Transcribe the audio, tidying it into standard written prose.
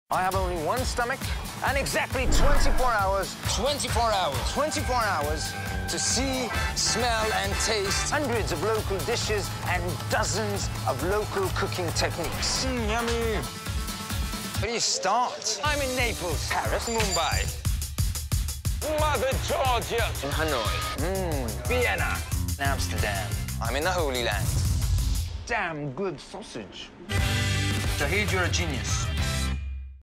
I have only one stomach and exactly 24 hours. 24 hours. 24 hours to see, smell, and taste hundreds of local dishes and dozens of local cooking techniques. Yummy. Where do you start? I'm in Naples. Paris. Mumbai. Mother Georgia. In Hanoi. Vienna. Amsterdam. I'm in the Holy Land. Damn good sausage. Shahid, you're a genius.